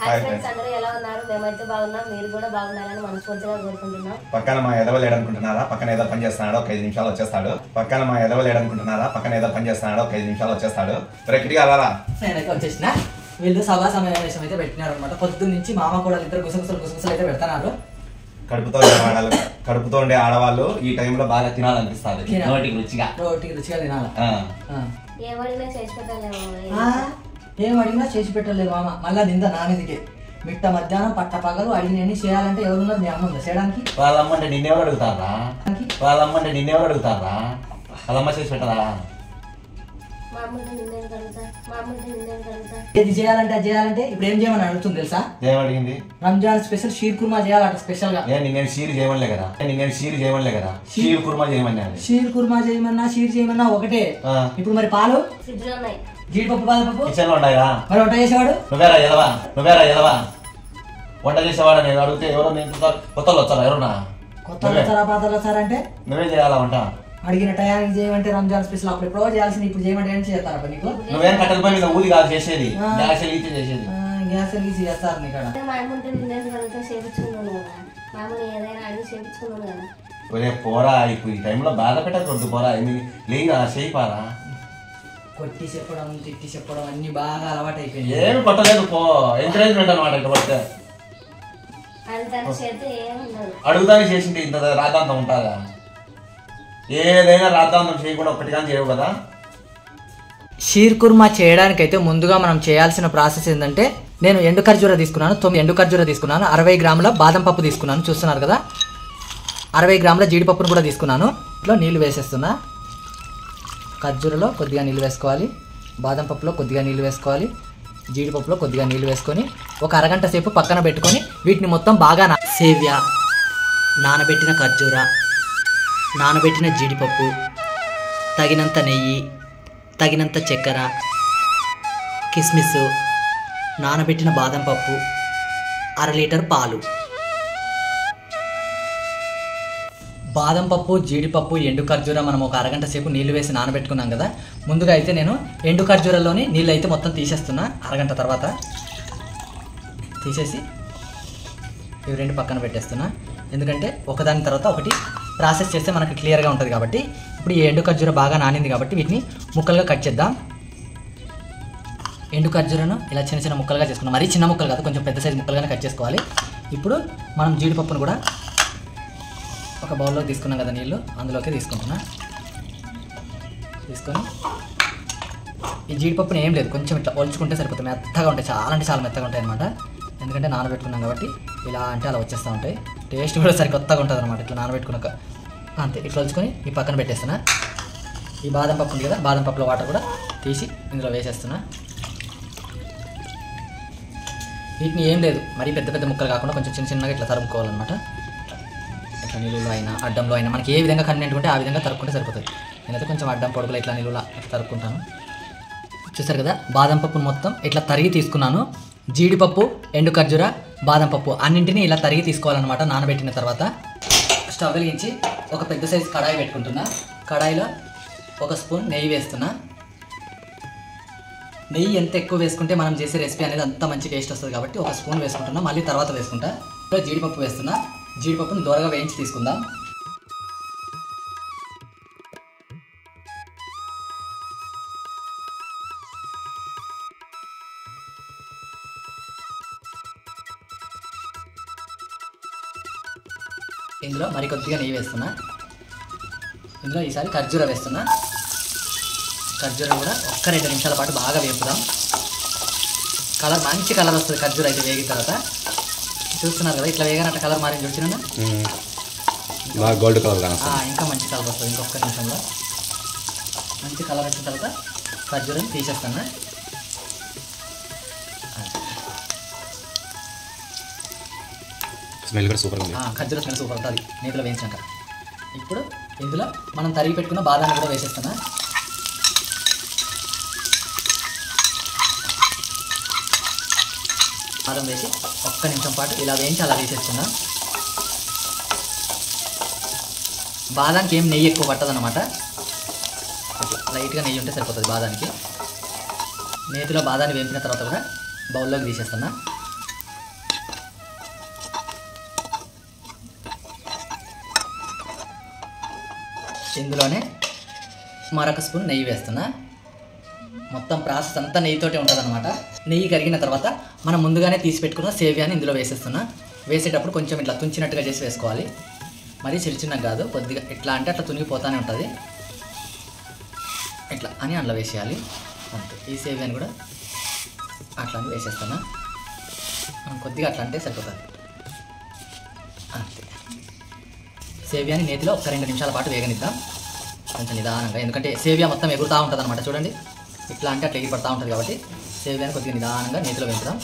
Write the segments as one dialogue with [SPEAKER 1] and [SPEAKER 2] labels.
[SPEAKER 1] Hi friends, అందరూ ఎలా ఉన్నారు? మేమైతే బాగున్నాం. మీరు కూడా బాగున్నారని మనస్ఫూర్తిగా కోరుకుంటున్నాం.
[SPEAKER 2] పక్కన మా ఎదవ లేడనుకుంటున్నారా? పక్కన ఏదో పని చేస్తున్నాడు, ఒక 5 నిమిషాలు వచ్చేస్తాడు. పక్కన మా ఎదవ లేడనుకుంటున్నారా? పక్కన ఏదో పని చేస్తున్నాడు, ఒక 5 నిమిషాలు వచ్చేస్తాడు. కిటికీ అలారా
[SPEAKER 3] నేనైతే వచ్చేసిన. వీళ్ళు సభా సమావేశం అయితే పెట్టినారు అనమాట. పొద్దు నుంచి మామ కూడా ఇద్దరు గుసగుసలు అయితే పెడతారు.
[SPEAKER 2] కడుపుతో ఉండే ఆడవాళ్ళు ఈ టైంలో బాగా తినాలనిపిస్తారు. నోటికి
[SPEAKER 3] రుచిగా తినాలి.
[SPEAKER 1] ఏమడినా చేసి పెట్టలేము.
[SPEAKER 3] ఏం అడిగినా చేసి పెట్టలేదు మామ. మళ్ళా నింద నా మీదకి. మిట్ట మధ్యాహ్నం పట్ట పగలు అడిగినవన్నీ చేయాలంటే ఎవరున్నారు? మీ అమ్మ ఉందా చేయడానికి?
[SPEAKER 2] వాళ్ళమ్మంటే నిన్నెవరు అడుగుతారా? వాళ్ళమ్మ చేసి పెట్టరా?
[SPEAKER 3] ఏది చేయాలంటే అది చేయాలంటే ఇప్పుడు ఏం చేయమని అడుగుతుంది తెలుసా?
[SPEAKER 2] ఏమడిగింది?
[SPEAKER 3] రంజాన్ స్పెషల్ షీర్ కుర్మా చేయాలంట. స్పెషల్ గా
[SPEAKER 2] నేను షీర్ చేయమలే కదా షీర్ కుర్మా చేయమన్నాను.
[SPEAKER 3] షీర్ కుర్మా చేయమన్నా షీర్ చేయమన్నా ఒకటే. ఇప్పుడు మరి పాలు
[SPEAKER 1] ఫ్రిడ్జ్ లో ఉన్నాయి.
[SPEAKER 3] జీడిపప్పు బాదపప్పు
[SPEAKER 2] కిచెన్ లో ఉన్నాయా?
[SPEAKER 3] మరి వంట చేసేవాడు
[SPEAKER 2] నువ్వేరా ఎదవా వంట చేసేవాడు నేను అడిగితే ఎవరో కొత్తలు వచ్చారా? ఎవరున్నా
[SPEAKER 3] కొత్త వచ్చారా పాతలు వచ్చారా అంటే
[SPEAKER 2] నువ్వే చేయాలా వంట?
[SPEAKER 3] అడిగిన టయానికి చేయమంటే రంజాన్ స్పెషల్ అప్పుడు ఎప్పుడో చేయాల్సింది. ఇప్పుడు చేయమంటే ఏం చేస్తారా నీకు?
[SPEAKER 2] నువ్వేం కట్టెల పై మీద ఊది కాదు చేసేది, గ్యాస్ చేసేది.
[SPEAKER 3] గ్యాస్ వెలిగించి చేస్తారు నీకు.
[SPEAKER 2] ఒరే పోరా, ఇప్పుడు ఈ టైంలో బాధ పెట్టకూడదు. పోరా లేరా చేయిపారా.
[SPEAKER 3] కొట్టి చెప్పడం తిట్టి చెప్పడం అన్ని బాగా అలవాటు అయిపోయింది.
[SPEAKER 2] ఏమి కొట్టలేదు పో, ఎంకరేజ్మెంట్ అనమాట. ఇట్లా పడితే అడుగుతానే చేసింది. ఇంత రాద్ధాంతం ఉంటారా? ఏదైనా రాద్ధాంతం చేయకుండా ఒక్కటి కానీ చేయవు కదా.
[SPEAKER 3] షీర్ కుర్మా చేయడానికైతే ముందుగా మనం చేయాల్సిన ప్రాసెస్ ఏంటంటే, నేను ఎండు ఖర్జూర తీసుకున్నాను. 9 ఎండు ఖర్జూర తీసుకున్నాను. 60 గ్రాముల బాదం పప్పు తీసుకున్నాను. చూస్తున్నారు కదా, 60 గ్రాముల జీడిపప్పును కూడా తీసుకున్నాను. ఇట్లా నీళ్లు వేసేస్తున్నా. ఖర్జూరలో కొద్దిగా నీళ్ళు వేసుకోవాలి, బాదం పప్పులో కొద్దిగా నీళ్ళు వేసుకోవాలి, జీడిపప్పులో కొద్దిగా నీళ్ళు వేసుకొని ఒక అరగంట సేపు పక్కన పెట్టుకొని వీటిని మొత్తం బాగా సేవ్య, నానబెట్టిన ఖర్జూర, నానబెట్టిన జీడిపప్పు, తగినంత నెయ్యి, తగినంత చక్కెర, కిస్మిస్, నానబెట్టిన బాదం పప్పు, 1/2 లీటర్ పాలు. బాదం పప్పు, జీడిపప్పు, ఎండు ఖర్జూర మనం ఒక అరగంట సేపు నీళ్లు వేసి నానబెట్టుకున్నాం కదా. ముందుగా అయితే నేను ఎండు ఖర్జూరలోని నీళ్ళు అయితే మొత్తం తీసేస్తున్నా. అరగంట తర్వాత తీసేసి ఇవి 2 పక్కన పెట్టేస్తున్నా. ఎందుకంటే ఒకదాని తర్వాత ఒకటి ప్రాసెస్ చేస్తే మనకు క్లియర్గా ఉంటుంది కాబట్టి. ఇప్పుడు ఈ ఎండు ఖర్జూర బాగా నానింది కాబట్టి వీటిని ముక్కలుగా కట్ చేద్దాం. ఎండు ఖర్జూరను ఇలా చిన్న చిన్న ముక్కలుగా చేసుకున్నాం. మరీ చిన్న ముక్కలు కాదు, కొంచెం పెద్ద సైజు ముక్కలుగానే కట్ చేసుకోవాలి. ఇప్పుడు మనం జీడిపప్పును కూడా ఒక బౌల్లో తీసుకున్నాం కదా నీళ్ళు, అందులోకి తీసుకుంటున్నా. తీసుకొని ఈ జీడిపప్పుని ఏం లేదు, కొంచెం ఇట్లా ఒలుచుకుంటే సరిపోతుంది. మెత్తగా ఉంటాయి, చాలా అంటే చాలా మెత్తగా ఉంటాయి అనమాట. ఎందుకంటే నానబెట్టుకున్నాం కాబట్టి ఇలా అంటే అలా వచ్చేస్తూ ఉంటాయి. టేస్ట్ కూడా సరి కొత్తగా ఉంటుంది అనమాట. ఇట్లా నానబెట్టుకున్నాక అంతే ఇట్లా ఒలుచుకొని ఈ పక్కన పెట్టేస్తున్నా. ఈ బాదం పప్పు ఉంది కదా, బాదం పప్పులో వాటర్ కూడా తీసి ఇందులో వేసేస్తున్నా. వీటిని ఏం లేదు, మరీ పెద్ద పెద్ద ముక్కలు కాకుండా కొంచెం చిన్న చిన్నగా ఇట్లా తరుముకోవాలన్నమాట. ఇట్లా నిలువులో అయినా అడ్డంలో అయినా మనకి ఏ విధంగా కన్వీనెంట్ ఉంటే ఆ విధంగా తరుక్కుంటే సరిపోతుంది. నేనైతే కొంచెం అడ్డం పొడుగులో ఇట్లా నిలువులా తరుక్కుంటాను. చూసారు కదా, బాదం పప్పును మొత్తం ఇట్లా తరిగి తీసుకున్నాను. జీడిపప్పు, ఎండు ఖర్జూర, బాదం పప్పు అన్నింటినీ ఇలా తరిగి తీసుకోవాలన్నమాట నానబెట్టిన తర్వాత. స్టవ్ వెలిగించి ఒక పెద్ద సైజు కడాయి పెట్టుకుంటున్నా. కడాయిలో 1 స్పూన్ నెయ్యి వేస్తున్నా. నెయ్యి ఎంత ఎక్కువ వేసుకుంటే మనం చేసే రెసిపీ అనేది అంత మంచి టేస్ట్ వస్తుంది కాబట్టి 1 స్పూన్ వేసుకుంటున్నా. మళ్ళీ తర్వాత వేసుకుంటా. జీడిపప్పు వేస్తున్నా. జీడిపప్పును దూరగా వేయించి తీసుకుందాం. ఇందులో మరి కొద్దిగా నెయ్యి వేస్తున్నా. ఇందులో ఈసారి ఖర్జూర వేస్తున్నా. ఖర్జూర కూడా 1-2 నిమిషాల పాటు బాగా వేపుదాం. కలర్ మంచి కలర్ వస్తుంది ఖర్జూర అయితే వేగిన తర్వాత. చూస్తున్నారు కదా, ఇట్లా వేగానంట కలర్ మారింది. వచ్చిన
[SPEAKER 2] గోల్డ్ కలర్
[SPEAKER 3] ఇంకా మంచి కలర్ వస్తుంది. ఇంకొక నిమిషంలో మంచి కలర్ వచ్చిన తర్వాత ఖర్జూరం తీసేస్తాను.
[SPEAKER 2] స్మెల్ కూడా సూపర్ ఉంది.
[SPEAKER 3] ఖర్జూర స్మెల్ సూపర్ ఉంటుంది నేతిలో వేయించాక. ఇప్పుడు ఇందులో మనం తరిగి పెట్టుకున్న బాదాన్ని కూడా వేసేస్తున్నా. బాదం వేసి 1 నిమిషం పాటు ఇలా వేయించి అలా వేసేస్తున్నా. బాదానికి ఏం నెయ్యి ఎక్కువ పట్టదన్నమాట. లైట్గా నెయ్యి ఉంటే సరిపోతుంది బాదానికి. నేతిలో బాదాన్ని వేపిన తర్వాత కూడా బౌల్లోకి తీసేస్తున్నా. ఇందులోనే మరొక స్పూన్ నెయ్యి వేస్తున్నా. మొత్తం ప్రాసెస్ అంతా నెయ్యితోటే ఉంటుంది అనమాట. నెయ్యి కరిగిన తర్వాత మనం ముందుగానే తీసి పెట్టుకున్న సేవియాని ఇందులో వేసేస్తున్నా. వేసేటప్పుడు కొంచెం ఇట్లా తుంచినట్టుగా చేసి వేసుకోవాలి. మరీ చిన్నగా కాదు, కొద్దిగా ఎట్లా అంటే అట్లా తునిగిపోతూనే ఉంటుంది. ఇట్లా అని అందులో వేసేయాలి అంతే. ఈ సేవియాని కూడా అట్లా అని వేసేస్తాను. కొద్దిగా అట్లా అంటే సరిపోతుంది అంతే. సేవియాని నేతిలో ఒక 2 నిమిషాల పాటు వేగనిద్దాం కొంచెం నిదానంగా. ఎందుకంటే సేవియా మొత్తం ఎగురుతూ ఉంటుంది అనమాట. చూడండి ఇట్లా అంటే అట్లా ఎగిరిపడతా ఉంటుంది కాబట్టి సేవియాని కొద్దిగా నిదానంగా నేతిలో వేద్దాం.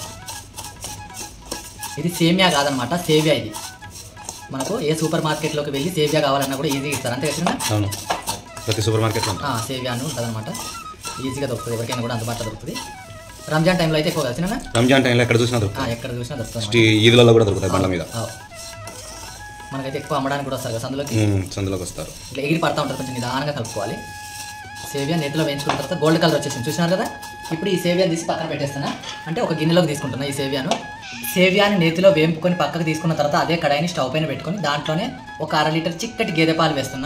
[SPEAKER 3] ఇది సేమియా కాదనమాట, సేవియా. ఇది మనకు ఏ సూపర్ మార్కెట్లోకి వెళ్ళి సేవియా కావాలన్నా కూడా ఈజీగా ఇస్తారు అంతే కదా.
[SPEAKER 2] అవును, ప్రతి సూపర్ మార్కెట్లో
[SPEAKER 3] సేవియా అని ఉంటుంది అనమాట. ఈజీగా దొరుకుతుంది, ఎవరికైనా కూడా అందుబాటులో దొరుకుతుంది. రంజాన్ టైంలో అయితే ఎక్కువ కలిసిన
[SPEAKER 2] రంజాన్ టైంలో ఎక్కడ చూసినా దొరుకుతుంది.
[SPEAKER 3] ఎక్కడ చూసినా దొరుకుతుంది.
[SPEAKER 2] ఈదులలో కూడా దొరుకుతాయి బండ్ల మీద.
[SPEAKER 3] మనకైతే ఎక్కువ అమ్మడానికి కూడా వస్తారు కదా
[SPEAKER 2] సందులోకి వస్తారు.
[SPEAKER 3] ఇట్లా ఎగిరి పడతా ఉంటుంది, కొంచెం నిదానంగా కలుపుకోవాలి. సేవియా నేతిలో వేయించుకున్న తర్వాత గోల్డ్ కలర్ వచ్చేసింది చూసినారు కదా. ఇప్పుడు ఈ సేవియాని తీసి పక్కన పెట్టేస్తాను. అంటే ఒక గిన్నెలోకి తీసుకుంటున్నా ఈ సేవియాని నేతిలో వేంపుకొని పక్కకు తీసుకున్న తర్వాత అదే కడాయిని స్టవ్ పైన పెట్టుకొని దాంట్లోనే ఒక 1/2 లీటర్ చిక్కటి గేదె పాలు వేస్తున్నా.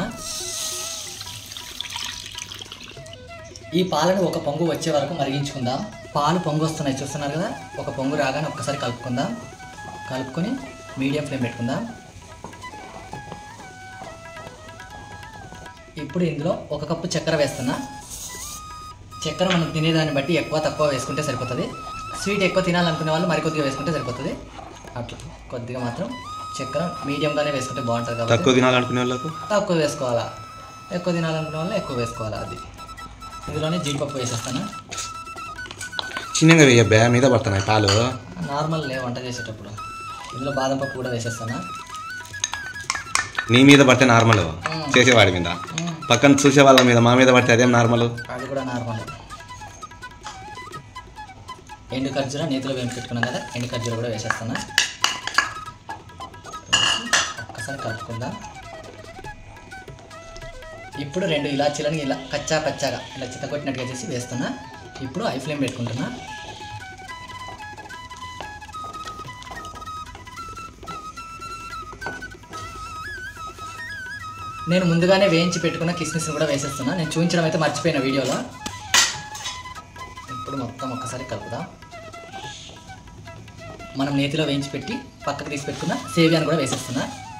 [SPEAKER 3] ఈ పాలను ఒక పొంగు వచ్చే వరకు మరిగించుకుందాం. పాలు పొంగు వస్తున్నాయి చూస్తున్నారు కదా. ఒక పొంగు రాగానే ఒక్కసారి కలుపుకుందాం. కలుపుకొని మీడియం ఫ్లేమ్ పెట్టుకుందాం. ఇప్పుడు ఇందులో 1 కప్పు చక్కెర వేస్తున్నా. చక్కెర మనం తినేదాన్ని బట్టి ఎక్కువ తక్కువ వేసుకుంటే సరిపోతుంది. స్వీట్ ఎక్కువ తినాలనుకునే వాళ్ళు మరికొద్దిగా వేసుకుంటే సరిపోతుంది. అట్లా కొద్దిగా మాత్రం చక్కెర మీడియంగానే వేసుకుంటే బాగుంటుంది కాబట్టి
[SPEAKER 2] తక్కువ తినాలనుకునే వాళ్ళకు
[SPEAKER 3] తక్కువ వేసుకోవాలా, ఎక్కువ తినాలనుకునే వాళ్ళు ఎక్కువ వేసుకోవాలా. అది ఇందులోనే జీడిపప్పు వేసేస్తాను.
[SPEAKER 2] చిన్నగా వేయ మీద పడుతున్నాయి పాలు.
[SPEAKER 3] నార్మల్ వంట చేసేటప్పుడు ఇందులో బాదం పప్పు కూడా వేసేస్తాను.
[SPEAKER 2] నీ మీద పడితే నార్మల్, చేసేవాడి మీద. పక్కన చూసే వాళ్ళ మీద మా మీద పడితే అదేం నార్మల్.
[SPEAKER 3] అది కూడా నార్మల్. ఎండు ఖర్జూర నేతిలో వేసి పెట్టుకున్నాం కదా, ఎండు ఖర్జూర కూడా వేసేస్తాను. ఒక్కసారి కలుపుకుందాం. ఇప్పుడు 2 ఇలాచీలను ఇలా కచ్చాగా ఇలా చిత్తకొట్టినట్టుగా చేసి వేస్తున్నా. ఇప్పుడు హై ఫ్లేమ్ పెట్టుకుంటున్నా. నేను ముందుగానే వేయించి పెట్టుకున్న కిస్మిస్ని కూడా వేసేస్తున్నా. నేను చూపించడం అయితే మర్చిపోయిన వీడియోలో. ఇప్పుడు మొత్తం ఒక్కసారి కలుపుదాం. మనం నేతిలో వేయించి పెట్టి పక్కకు తీసి పెట్టుకున్న సేవియాను కూడా వేసేస్తున్నా.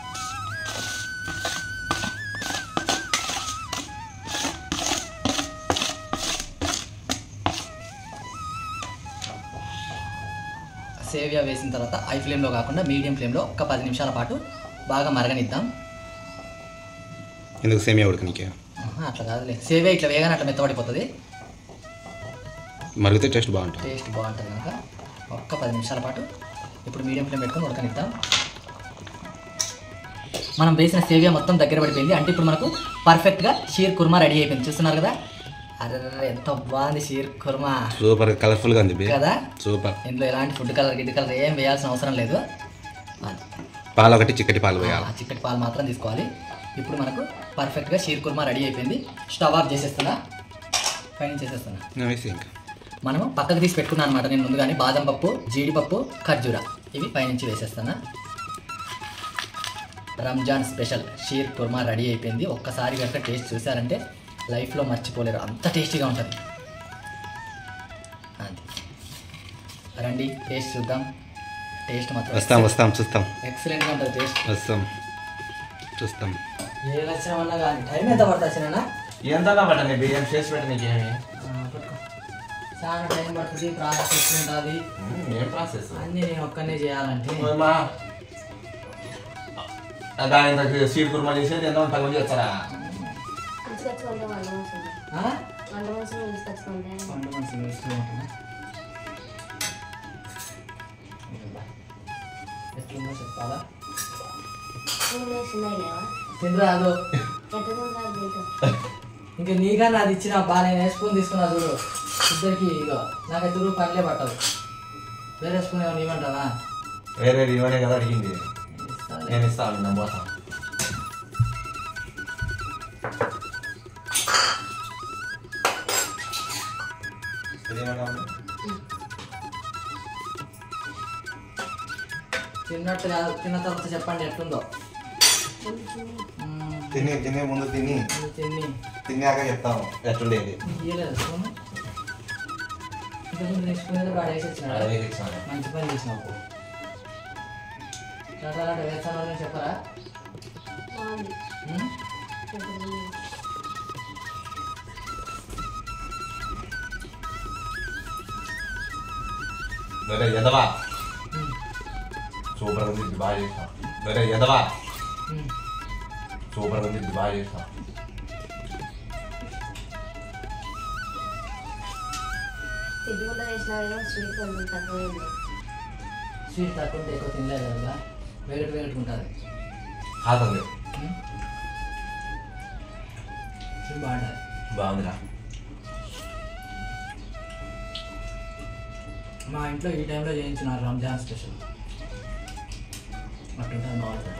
[SPEAKER 3] సేవియా వేసిన తర్వాత హై ఫ్లేమ్లో కాకుండా మీడియం ఫ్లేమ్లో ఒక 10 నిమిషాల పాటు బాగా మరగనిద్దాం.
[SPEAKER 2] ఎందుకు సేమియా ఉడకనికే?
[SPEAKER 3] అట్లా కాదులే, సేవియా ఇట్లా వేగానే అట్లా మెత్తబడిపోతుంది.
[SPEAKER 2] మరిగితే టేస్ట్ బాగుంటుంది.
[SPEAKER 3] కనుక ఒక్క 10 నిమిషాల పాటు ఇప్పుడు మీడియం ఫ్లేమ్ పెట్టుకొని ఉడకనిద్దాం. మనం వేసిన సేవియా మొత్తం దగ్గర పడిపోయింది. అంటే ఇప్పుడు మనకు పర్ఫెక్ట్గా షీర్ కుర్మా రెడీ అయిపోయింది. చూస్తున్నారు కదా. అరే ఎంత బాగుంది షీర్ కుర్మా,
[SPEAKER 2] సూపర్ కలర్ఫుల్గా ఉంది
[SPEAKER 3] కదా.
[SPEAKER 2] సూపర్.
[SPEAKER 3] ఇందులో ఎలాంటి ఫుడ్ కలర్ గిడ్ కలర్ ఏం వేయాల్సిన అవసరం లేదు.
[SPEAKER 2] పాలు ఒకటి చిక్కటి పాలు వేయాలి.
[SPEAKER 3] చిక్కటి పాలు మాత్రం తీసుకోవాలి. ఇప్పుడు మనకు పర్ఫెక్ట్గా షీర్ కుర్మా రెడీ అయిపోయింది. స్టవ్ ఆఫ్ చేసేస్తున్నా, పైన చేసేస్తున్నా.
[SPEAKER 2] ఇంకా
[SPEAKER 3] మనం పక్కకు తీసి పెట్టుకున్నాను అనమాట నేను ముందుగానే. బాదం పప్పు, జీడిపప్పు, ఖర్జూర ఇవి పైనుంచి వేసేస్తాను. రంజాన్ స్పెషల్ షీర్ కుర్మా రెడీ అయిపోయింది. ఒక్కసారి కనుక టేస్ట్ చూసారంటే లైఫ్లో మర్చిపోలేరు, అంత టేస్టీగా ఉంటుంది. అది రండి టేస్ట్ చూద్దాం. టేస్ట్ మాత్రం
[SPEAKER 2] వస్తాం చూస్తాం.
[SPEAKER 3] ఎక్సలెంట్గా ఉంటుంది టేస్ట్.
[SPEAKER 2] చూస్తాం.
[SPEAKER 3] ఏ లక్షణమన్నా కానీ టైం ఎంత పడుతుంది?
[SPEAKER 2] ఎంత పట్టండి బిర్యానీ చేసి పెట్టడానికి
[SPEAKER 3] చాలా టైం పడుతుంది, ప్రాసెస్ ఉంటుంది.
[SPEAKER 2] ఏం ప్రాసెస్?
[SPEAKER 3] అన్నీ నేను ఒక్కనే చేయాలంటే
[SPEAKER 2] దాని సీడ్ కుర్మా చేసేది ఎంత తగ్గ చేస్తారా?
[SPEAKER 3] ఎట్లుందో చెప్పాలా? తినరాదు ఇంకా నీకన్నా అది ఇచ్చిన బా. నేను స్పూన్ తీసుకున్నా చూడు ఇద్దరికి. ఇదో నాకు ఎదురు పనిలే పట్టవు. వేరే స్పూన్ ఏమైనా ఇవ్వమంటావా?
[SPEAKER 2] వేరే ఇవ్వనే కదా అడిగింది. నేను ఇస్తాను నా బోస.
[SPEAKER 3] తిన్నట్టు కాదు, తిన్న తర్వాత చెప్పండి ఎట్లుందో.
[SPEAKER 2] తిని తిని ముందు తిని తిన్నాక చెప్తాము ఎట్లుండేది.
[SPEAKER 3] మంచి పని చేసినావు. వేస్తాను చెప్పరా?
[SPEAKER 2] ఎదవా సూపర్ ఉంది, బాగా చేసినావు. ఎదవా సూపర్ ఉంది, బాగా చేసినావు.
[SPEAKER 3] స్వీట్ తక్కువ ఎక్కువ తినలేదు కదా, వేగట్టు ఉంటుంది.
[SPEAKER 2] కాదండి
[SPEAKER 3] బాగుంటుంది.
[SPEAKER 2] బాగుందిరా.
[SPEAKER 3] మా ఇంట్లో ఈ టైంలో చేయించినారు రంజాన్ స్పెషల్. అట్టుంటుంది బాగుంటుంది.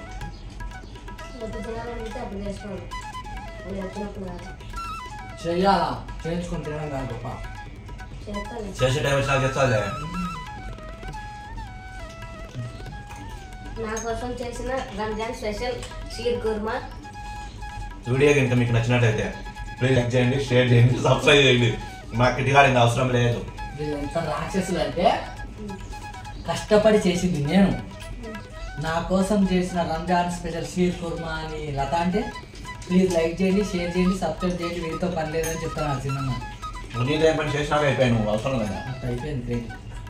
[SPEAKER 3] చెయ్యాలా, చేయించుకొని తినడం కాదు గొప్ప.
[SPEAKER 2] చేసే టైం వచ్చినా చెప్తాలే.
[SPEAKER 1] నా కోసం చేసిన రంజాన్ స్పెషల్ షీర్ కుర్మా.
[SPEAKER 2] వీడియో కనుక మీకు నచ్చినట్టయితే ప్లీజ్ లైక్ చేయండి, షేర్ చేయండి, సబ్స్క్రైబ్ చేయండి. మాకు ఇటుగా అవసరం లేదు.
[SPEAKER 3] ఎంత రాక్షసులు అంటే కష్టపడి చేసింది నేను. నా కోసం చేసిన రంజాన్ స్పెషల్ షీర్ కుర్మా అని లత అంటే ప్లీజ్ లైక్ చేయండి, షేర్ చేయండి, సబ్స్క్రైబ్ చేయండి. వీటితో పని లేదని చెప్తాను. చిన్న
[SPEAKER 2] నీతో ఏం పని చేసినాక అయిపోయాయి, నువ్వు అవసరం లేదా?
[SPEAKER 3] అయిపోయింది.